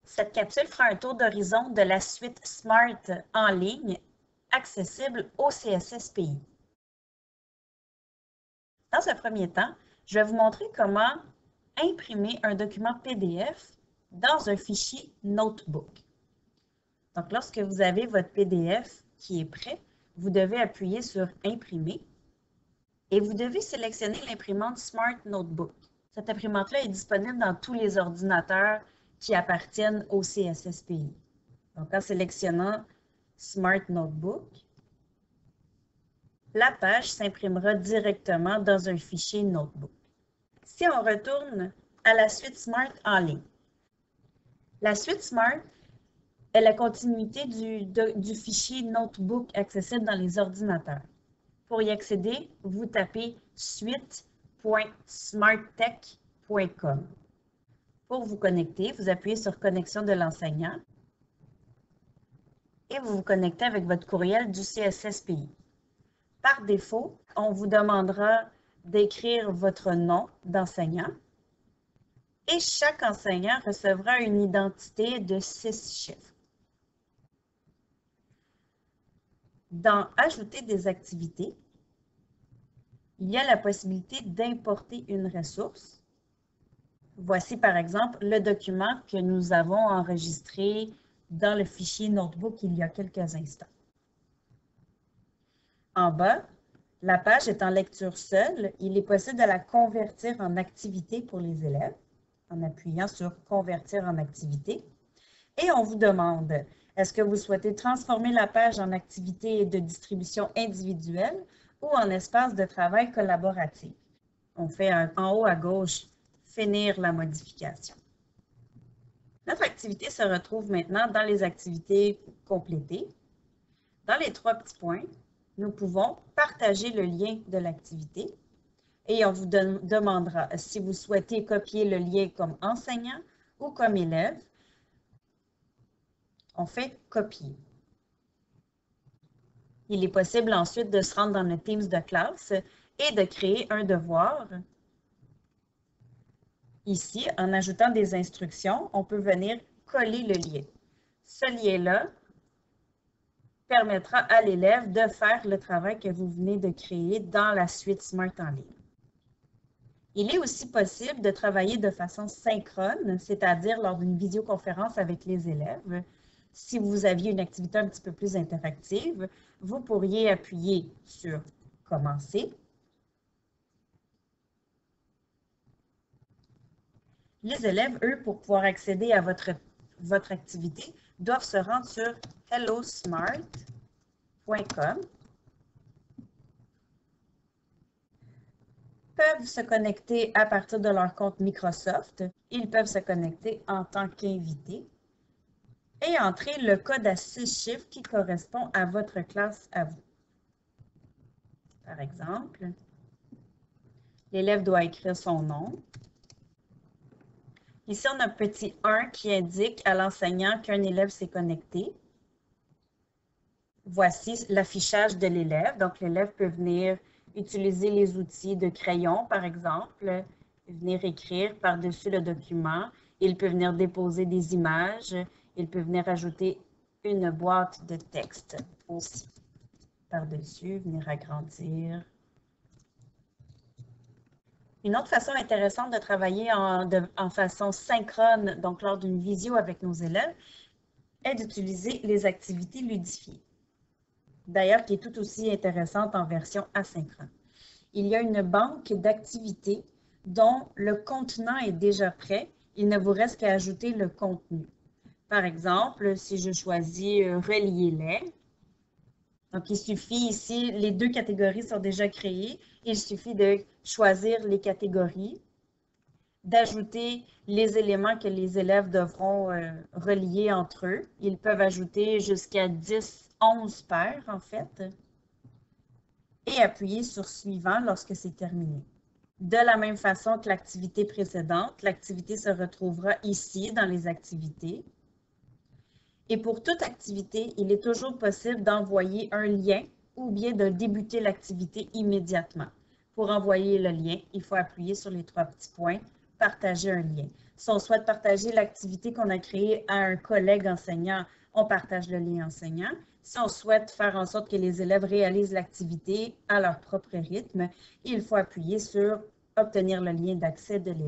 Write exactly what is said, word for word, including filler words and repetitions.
Cette capsule fera un tour d'horizon de la suite Smart en ligne accessible au C S S P I. Dans un premier temps, je vais vous montrer comment imprimer un document P D F dans un fichier Notebook. Donc, lorsque vous avez votre P D F qui est prêt, vous devez appuyer sur « Imprimer » et vous devez sélectionner l'imprimante Smart Notebook. Cette imprimante-là est disponible dans tous les ordinateurs qui appartiennent au C S S P I. Donc, en sélectionnant Smart Notebook, la page s'imprimera directement dans un fichier Notebook. Si on retourne à la suite Smart en ligne, la suite Smart est la continuité du, de, du fichier Notebook accessible dans les ordinateurs. Pour y accéder, vous tapez suite point smarttech point com. Pour vous connecter, vous appuyez sur « Connexion de l'enseignant » et vous vous connectez avec votre courriel du C S S P I. Par défaut, on vous demandera d'écrire votre nom d'enseignant et chaque enseignant recevra une identité de six chiffres. Dans « Ajouter des activités », il y a la possibilité d'importer une ressource. Voici par exemple le document que nous avons enregistré dans le fichier Notebook il y a quelques instants. En bas, la page est en lecture seule. Il est possible de la convertir en activité pour les élèves en appuyant sur « Convertir en activité ». Et on vous demande, est-ce que vous souhaitez transformer la page en activité de distribution individuelle ou en espace de travail collaboratif? On fait un, en haut à gauche « Finir la modification ». Notre activité se retrouve maintenant dans les activités complétées. Dans les trois petits points, nous pouvons partager le lien de l'activité et on vous de- demandera si vous souhaitez copier le lien comme enseignant ou comme élève. On fait « Copier ». Il est possible ensuite de se rendre dans le Teams de classe et de créer un devoir. Ici, en ajoutant des instructions, on peut venir coller le lien. Ce lien-là permettra à l'élève de faire le travail que vous venez de créer dans la suite Smart en ligne. Il est aussi possible de travailler de façon synchrone, c'est-à-dire lors d'une visioconférence avec les élèves. Si vous aviez une activité un petit peu plus interactive, vous pourriez appuyer sur « Commencer ». Les élèves, eux, pour pouvoir accéder à votre, votre activité, doivent se rendre sur hello smart point com, peuvent se connecter à partir de leur compte Microsoft. Ils peuvent se connecter en tant qu'invités et entrer le code à six chiffres qui correspond à votre classe à vous. Par exemple, l'élève doit écrire son nom. Ici, on a un petit un qui indique à l'enseignant qu'un élève s'est connecté. Voici l'affichage de l'élève. Donc, l'élève peut venir utiliser les outils de crayon, par exemple, venir écrire par-dessus le document. Il peut venir déposer des images. Il peut venir ajouter une boîte de texte aussi par-dessus, venir agrandir. Une autre façon intéressante de travailler en, de, en façon synchrone, donc lors d'une visio avec nos élèves, est d'utiliser les activités ludifiées. D'ailleurs, qui est tout aussi intéressante en version asynchrone. Il y a une banque d'activités dont le contenant est déjà prêt. Il ne vous reste qu'à ajouter le contenu. Par exemple, si je choisis euh, « Reliez-les », donc il suffit ici, les deux catégories sont déjà créées. Il suffit de choisir les catégories, d'ajouter les éléments que les élèves devront euh, relier entre eux. Ils peuvent ajouter jusqu'à dix, onze paires, en fait, et appuyer sur « Suivant » lorsque c'est terminé. De la même façon que l'activité précédente, l'activité se retrouvera ici dans les activités. Et pour toute activité, il est toujours possible d'envoyer un lien ou bien de débuter l'activité immédiatement. Pour envoyer le lien, il faut appuyer sur les trois petits points partager un lien. Si on souhaite partager l'activité qu'on a créée à un collègue enseignant, on partage le lien enseignant. Si on souhaite faire en sorte que les élèves réalisent l'activité à leur propre rythme, il faut appuyer sur « Obtenir le lien d'accès de l'élève ».